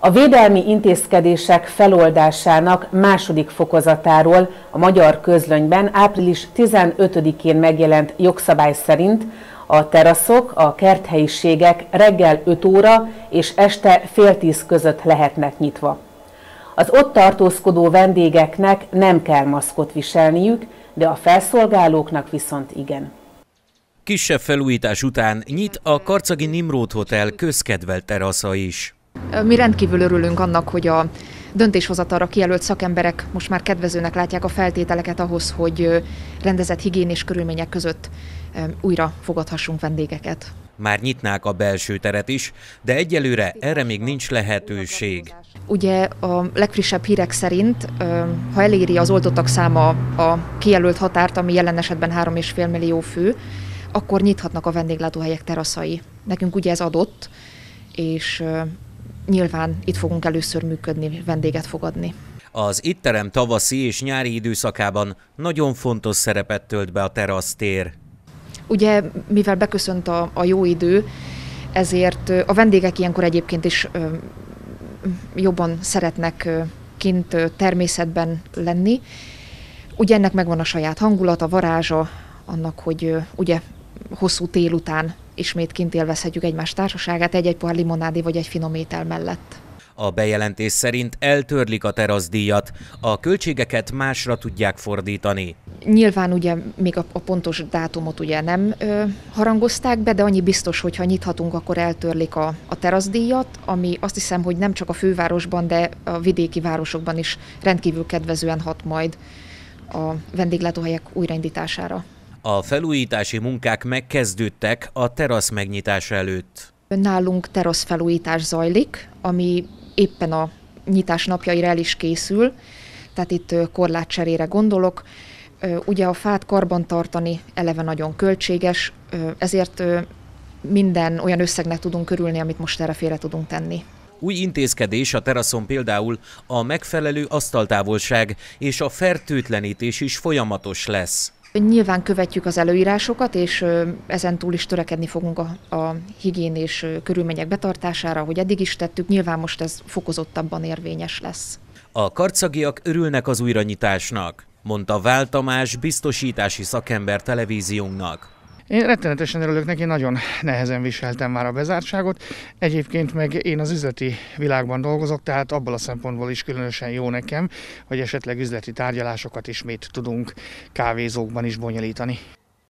A védelmi intézkedések feloldásának második fokozatáról a Magyar Közlönyben április 15-én megjelent jogszabály szerint a teraszok, a kerthelyiségek reggel 5 óra és este fél 10 között lehetnek nyitva. Az ott tartózkodó vendégeknek nem kell maszkot viselniük, de a felszolgálóknak viszont igen. Kisebb felújítás után nyit a karcagi Nimród Hotel közkedvelt terasza is. Mi rendkívül örülünk annak, hogy a döntéshozatalra kijelölt szakemberek most már kedvezőnek látják a feltételeket ahhoz, hogy rendezett higiénés körülmények között újra fogadhassunk vendégeket. Már nyitnák a belső teret is, de egyelőre erre még nincs lehetőség. Ugye a legfrissebb hírek szerint, ha eléri az oltottak száma a kijelölt határt, ami jelen esetben 3,5 millió fő, akkor nyithatnak a vendéglátóhelyek teraszai. Nekünk ugye ez adott, és nyilván itt fogunk először működni, vendéget fogadni. Az itterem tavaszi és nyári időszakában nagyon fontos szerepet tölt be a terasztér. Ugye, mivel beköszönt a jó idő, ezért a vendégek ilyenkor egyébként is jobban szeretnek kint természetben lenni. Ugye ennek megvan a saját hangulata, varázsa, annak, hogy ugye hosszú tél után ismét kint élvezhetjük egymás társaságát egy pohár limonádé vagy egy finom étel mellett. A bejelentés szerint eltörlik a teraszdíjat, a költségeket másra tudják fordítani. Nyilván ugye még a pontos dátumot ugye nem harangozták be, de annyi biztos, hogy ha nyithatunk, akkor eltörlik a teraszdíjat, ami azt hiszem, hogy nem csak a fővárosban, de a vidéki városokban is rendkívül kedvezően hat majd a vendéglátóhelyek újraindítására. A felújítási munkák megkezdődtek a terasz megnyitása előtt. Nálunk teraszfelújítás zajlik, ami éppen a nyitás napjaira el is készül, tehát itt korlátcserére gondolok. Ugye a fát karbantartani eleve nagyon költséges, ezért minden olyan összegnek tudunk örülni, amit most erre félre tudunk tenni. Új intézkedés a teraszon például a megfelelő asztaltávolság és a fertőtlenítés is folyamatos lesz. Nyilván követjük az előírásokat, és ezen túl is törekedni fogunk a higiénés körülmények betartására, hogy eddig is tettük, nyilván most ez fokozottabban érvényes lesz. A karcagiak örülnek az újranyitásnak, mondta Vál Tamás biztosítási szakember televíziónknak. Én rettenetesen örülök neki, nagyon nehezen viseltem már a bezártságot. Egyébként meg én az üzleti világban dolgozok, tehát abból a szempontból is különösen jó nekem, hogy esetleg üzleti tárgyalásokat ismét tudunk kávézókban is bonyolítani.